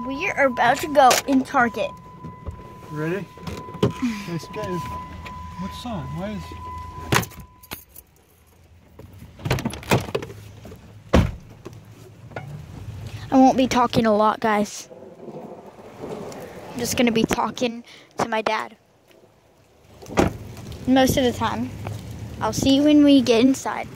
We are about to go in Target. Ready? Let's go. What's the song? Why is... I won't be talking a lot, guys. I'm just gonna be talking to my dad. Most of the time. I'll see you when we get inside.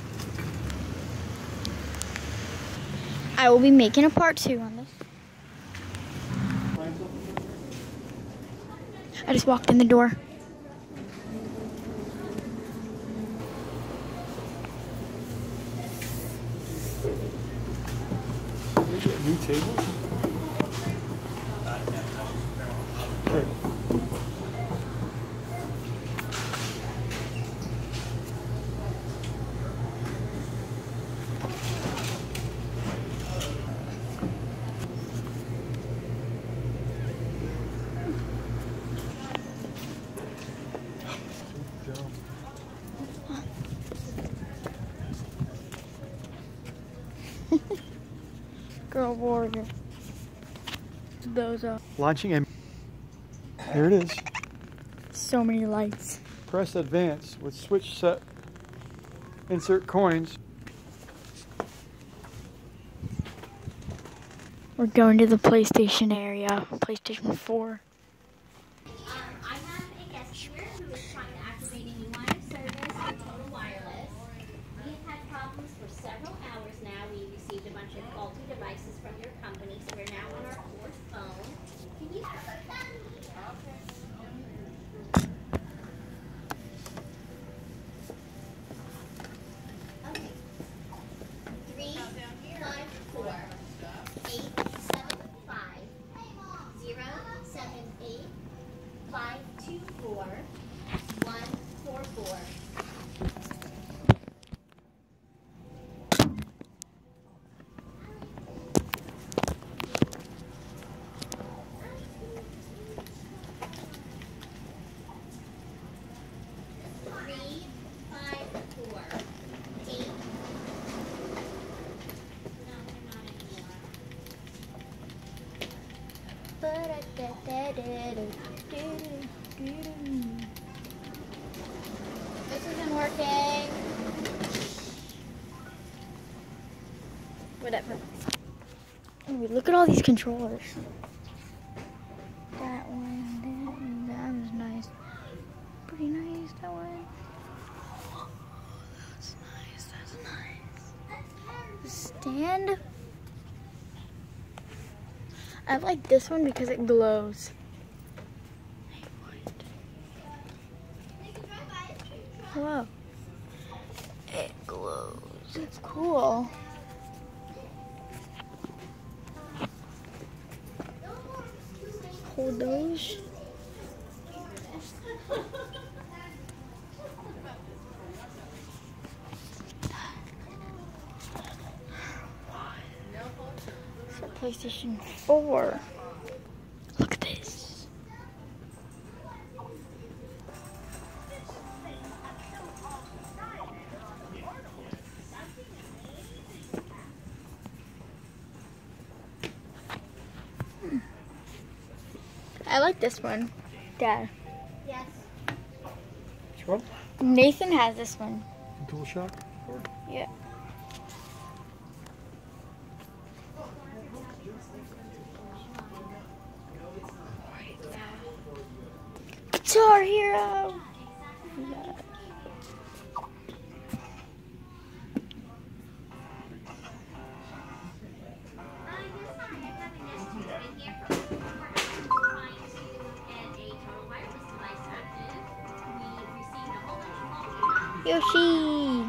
I will be making a part 2 on this. I just walked in the door. New table? Right. Girl warrior. Those are Launching a... Here it is. so many lights. Press advance with switch set. Insert coins. We're going to the PlayStation area. PlayStation 4. I have a guest here who is trying to activate a new line of service with Total Wireless. We have had problems for several hours now. We received a bunch of faulty devices from your company, so we're now on our 4th phone. Can you... Okay. 354 875 078 524 144. This isn't working. Whatever. Ooh, look at all these controllers. That one, that was nice. Pretty nice, that one. Oh, that's nice, that's nice. Stand. I like this one because it glows. Hello. It glows. It's cool. Hold those. So PlayStation 4. Look at this. I like this one, Dad. Yes. Which one? Nathan has this one. DualShock? Yeah. Guitar Hero. Yeah. Yoshi.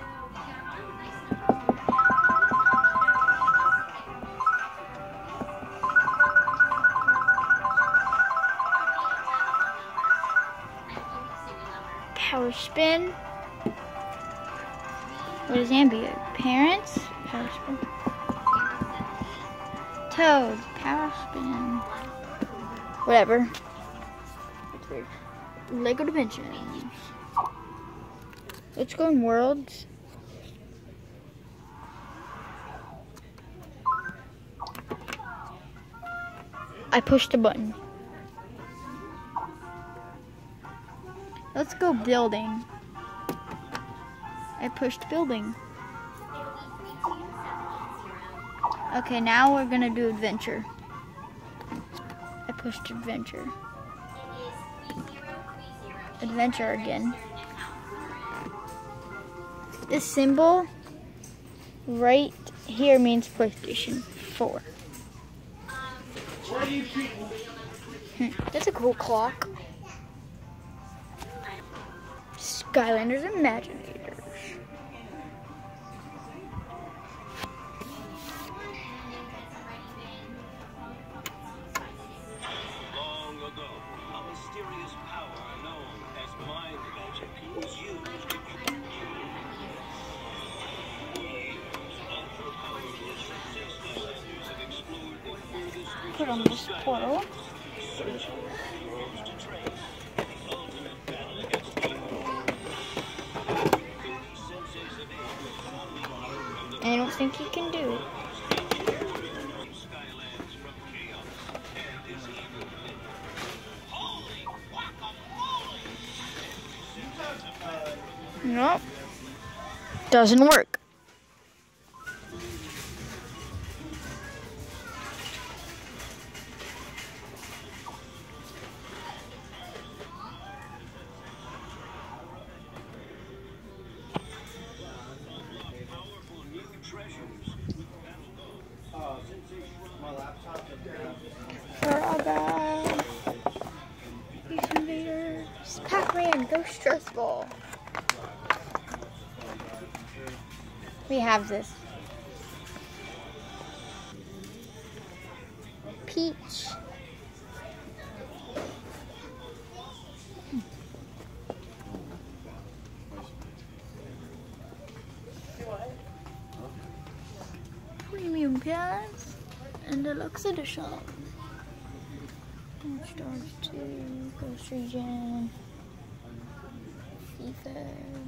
Power spin. What is ambient? Parents? Power spin. Toad. Power spin. Whatever. That's weird. Lego Dimensions. Let's go in Worlds. I pushed a button. Let's go building. I pushed building. Okay, now we're gonna do adventure. I pushed adventure. Adventure again. This symbol right here means PlayStation 4. That's a cool clock. Skylanders Imaginators. Long ago, a mysterious power known as mind magic was used to ultra-powerful success Skylanders have explored the furthest Put on this portal. searching for worlds to trace the ultimate battle against evil. 30 senses of evil. I don't think you can do it. Skylands from chaos and his evil. Holy guacamole! Nope. Doesn't work. Powerful new treasures. Frogga. Space Invaders. Pac-Man. Go Stress Ball. We have this. Peach. Premium Pass and Deluxe Edition. Stars 2, Ghost Region, FIFA,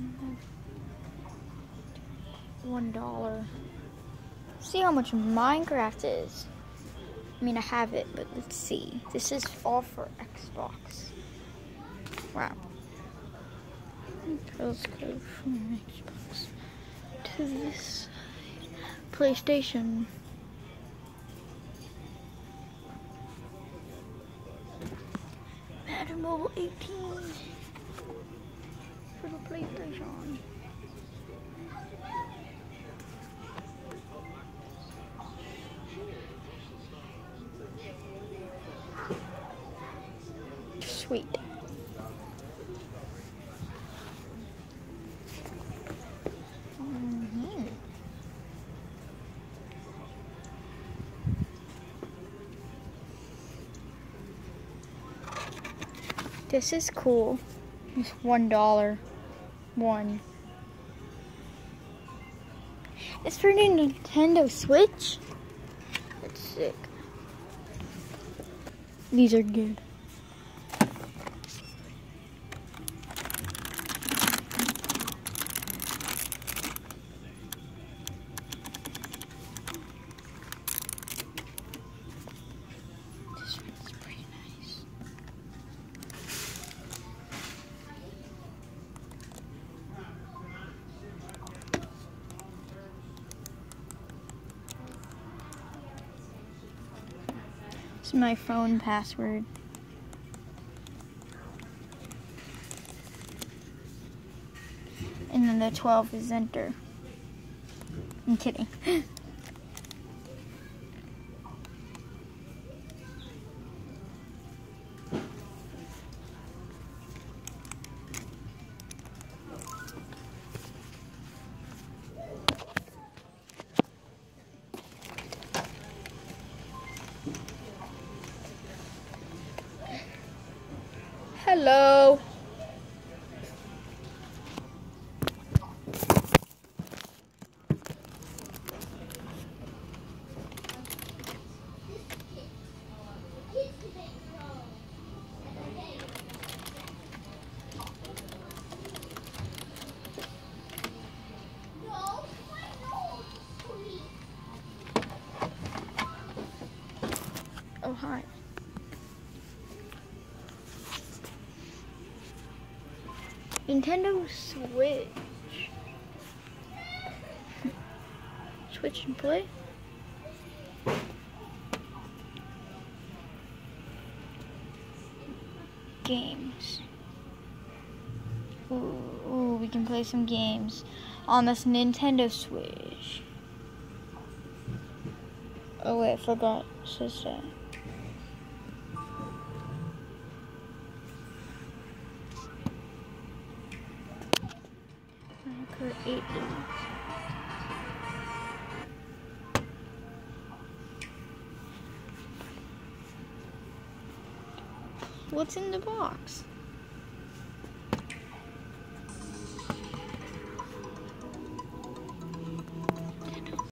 $1. See how much Minecraft is. I mean, I have it, but let's see. This is all for Xbox. Wow. Let's go from Xbox to this side. PlayStation. Madden Mobile 18 for the PlayStation. Sweet. This is cool. It's $1. One. It's for the Nintendo Switch. That's sick. These are good. This one's pretty nice. This is my phone password. And then the 12 is enter. I'm kidding. Hello. Oh, hi. Nintendo Switch. Switch and play. Games. Ooh, we can play some games on this Nintendo Switch. Oh wait, I forgot. It says that. Create. What's in the box?